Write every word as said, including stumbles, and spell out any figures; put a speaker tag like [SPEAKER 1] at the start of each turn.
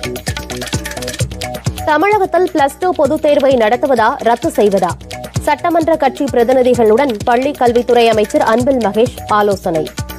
[SPEAKER 1] தமிழகத்தில் plus two பொதுத் தேர்வை நடத்துவதா ரத்து செய்வதா? சட்டமன்ற கட்சி பிரதிநிதிகளுடன் பள்ளிக் கல்வித்துறை அமைச்சர் அன்பில் மகேஷ் ஆலோசனை.